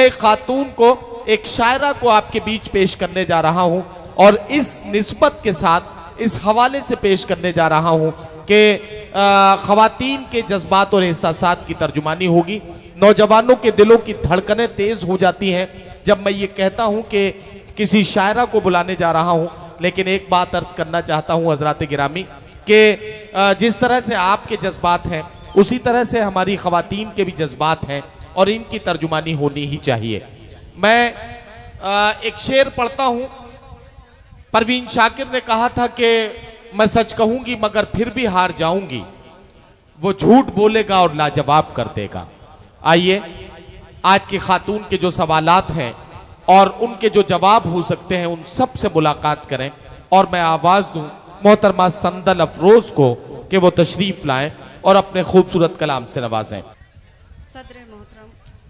एक खातून को, एक शायरा को आपके बीच पेश करने जा रहा हूं और इस निस्बत के साथ इस हवाले से पेश करने जा रहा हूं कि खवातीन के जज्बात और एहसासात की तर्जुमानी होगी। नौजवानों के दिलों की धड़कनें तेज हो जाती हैं जब मैं ये कहता हूं कि किसी शायरा को बुलाने जा रहा हूं। लेकिन एक बात अर्ज करना चाहता हूं हजरात गिरामी कि जिस तरह से आपके जज्बात हैं उसी तरह से हमारी खवातीन के भी जज्बात हैं और इनकी तर्जुमानी होनी ही चाहिए। मैं एक शेर पढ़ता हूं। परवीन शाकिर ने कहा था कि मैं सच कहूंगी मगर फिर भी हार जाऊंगी, वो झूठ बोलेगा और लाजवाब कर देगा। आइए आज की खातून के जो सवालात हैं और उनके जो जवाब हो सकते हैं उन सब से मुलाकात करें और मैं आवाज दूं मोहतरमा संदल अफरोज को कि वो तशरीफ लाएं और अपने खूबसूरत कलाम से नवाजें। सदर मोहतरम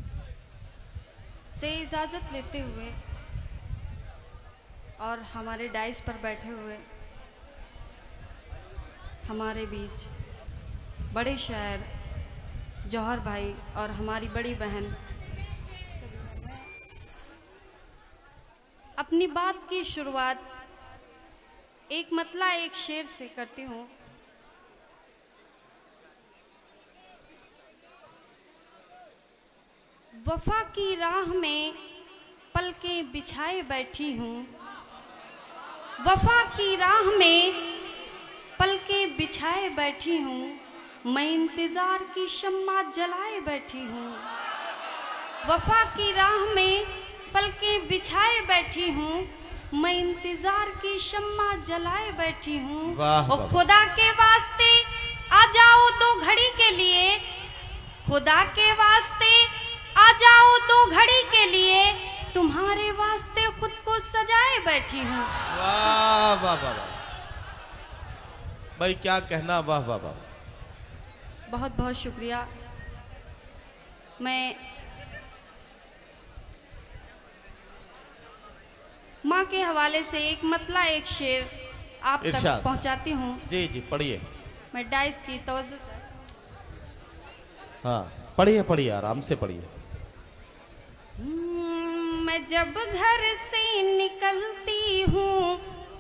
से इजाज़त लेते हुए और हमारे डाइस पर बैठे हुए हमारे बीच बड़े शायर जौहर भाई और हमारी बड़ी बहन, अपनी बात की शुरुआत एक मतला एक शेर से करती हूँ। वफा की राह में पलकें बिछाए बैठी हूँ, वफा की राह में पलकें बिछाए बैठी हूँ, मैं इंतज़ार की शम्मा जलाए बैठी हूँ। वफा की राह में पलकें बिछाए बैठी हूँ, मैं इंतज़ार की शम्मा जलाए बैठी हूँ। ओ खुदा के वास्ते आ जाओ 2 घड़ी के लिए, खुदा के वास्ते आ जाओ 2 घड़ी के लिए, तुम्हारे वास्ते खुद को सजाए बैठी हूँ। वाह वाह वाह भाई, क्या कहना, वाह वाह वाह। बहुत बहुत शुक्रिया। मैं माँ के हवाले से एक मतला एक शेर आप तक पहुँचाती हूँ। जी जी पढ़िए। मैं डाइस की तवज्जो, हाँ पढ़िए पढ़िए, आराम से पढ़िए। मैं जब घर से निकलती हूँ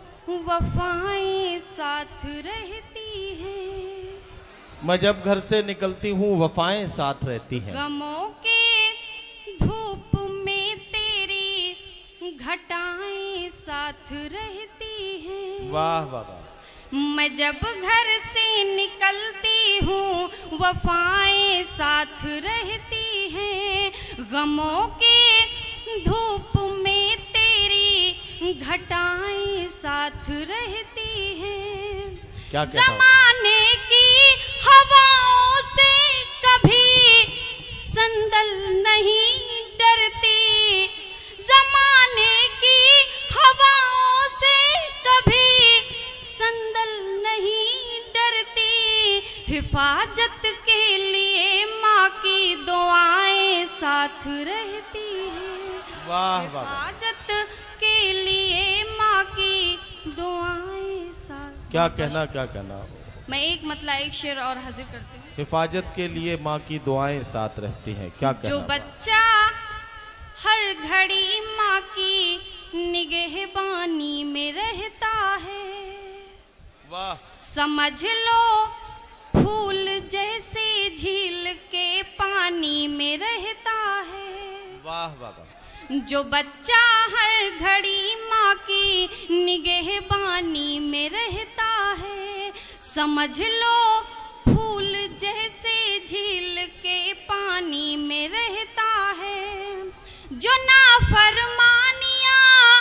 वफाएं साथ रहती हैं, मैं जब घर से निकलती हूँ वफाएं साथ रहती हैं, गमों के धूप में तेरी घटाएं साथ रहती हैं। वाह वाह वाह। मैं जब घर से निकलती हूँ वफाएं साथ रहती हैं, गमों के धूप में तेरी घटाएं साथ रहती हैं। क्या ज़माने की हवाओं से कभी संदल नहीं डरती, ज़माने की हवाओं से कभी संदल नहीं डरती, हिफाजत के लिए माँ की दुआएं साथ रहती हैं। वाह वाह। हिफाजत के लिए माँ की दुआएं साथ। क्या कहना, क्या कहना। मैं एक मतला एक शेर और हाजिर करती हूँ। हिफाजत के लिए माँ की दुआएं साथ रहती हैं, क्या कहना। जो बच्चा हर घड़ी माँ की निगहबानी में रहता है, वाह, समझ लो फूल जैसे झील के पानी में रहता है। वाह वाह वाह। जो बच्चा हर घड़ी माँ की निगहबानी में रहता है, समझ लो फूल जैसे झील के पानी में रहता है। जो नाफरमानियाँ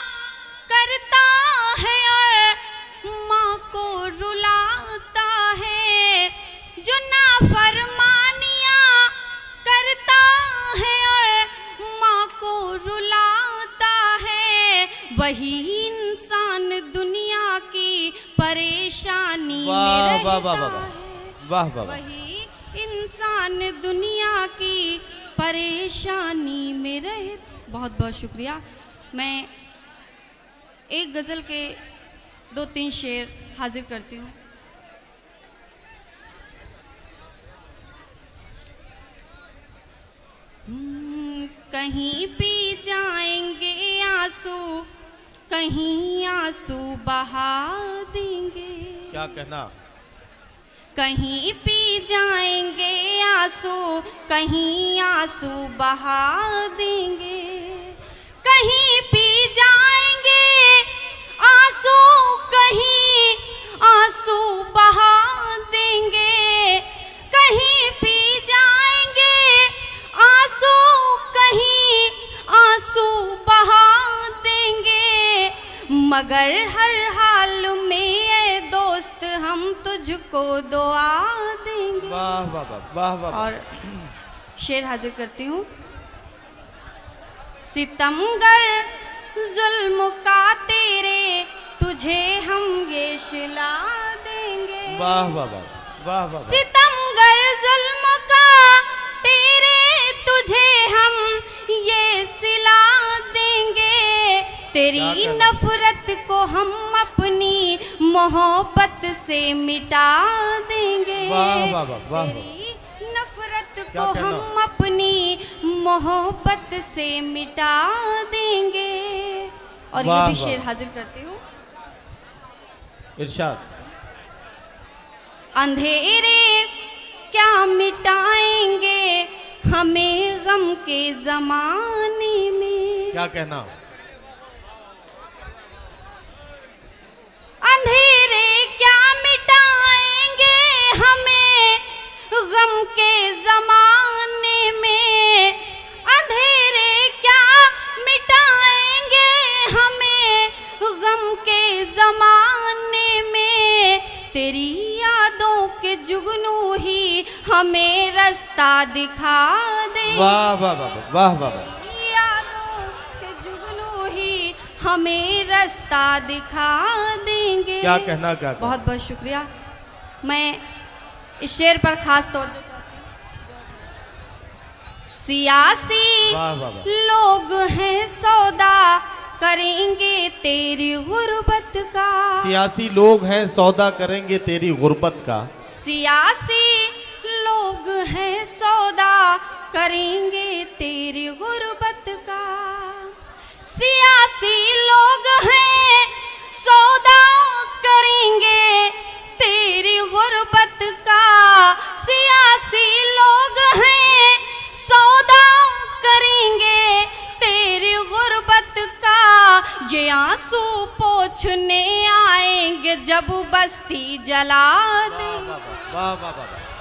करता है और माँ को रुलाता है, जो नाफरमानियाँ करता है और माँ को रुलाता है, वही इंसान दुनिया की परेशानी में रहता है। वाह वाह। वही इंसान दुनिया की परेशानी में रहे। बहुत बहुत शुक्रिया। मैं एक गज़ल के 2-3 शेर हाजिर करती हूँ। कहीं पी जाएंगे आंसू, कहीं आंसू बहा देंगे। क्या कहना? कहीं पी जाएंगे आंसू, कहीं आंसू बहा देंगे। कहीं पी जाएंगे आंसू, कहीं आंसू बहा देंगे। कहीं पी जाएंगे आंसू, कहीं आंसू बहा देंगे। मगर हर हाल में ए दोस्त हम तुझको दुआ देंगे। वाह वाह वाह वाह वाह। और शेर हाजिर करती हूँ। सितमगर जुल्म का तेरे, तुझे हम ये सिला देंगे। वाह वाह वाह वाह वाह। सितमगर जुल्म का तेरे, तुझे हम ये सिला देंगे। तेरी नफरत को हम अपनी मोहब्बत से मिटा देंगे। वाह वाह वाह वाह। तेरी नफरत को हम अपनी मोहब्बत से मिटा देंगे। और ये भी शेर हाजिर करती हूँ। इरशाद। अंधेरे क्या मिटाएंगे हमें गम के जमाने में। क्या कहना? अंधेरे क्या मिटाएंगे हमें गम के जमाने में। अंधेरे क्या मिटाएंगे हमें गम के जमाने में। तेरी यादों के जुगनू ही हमें रास्ता दिखा दे। वाह वाह वाह वाह वाह। यादों के जुगनू ही हमें रास्ता दिखा देंगे। क्या कहना? क्या? बहुत बहुत शुक्रिया। मैं इस शेर पर खास तौर पे सियासी लोग हैं सौदा करेंगे तेरी गुर्बत का। सियासी लोग हैं सौदा करेंगे तेरी गुर्बत का। सियासी लोग हैं सौदा करेंगे तेरी गुर्बत का। सियासी लोग हैं सौदा करेंगे तेरी गुर्बत का। सियासी लोग हैं सौदा करेंगे तेरी गुर्बत का। ये आंसू पोंछने आएंगे जब बस्ती जला देंगे। वाह वाह वाह।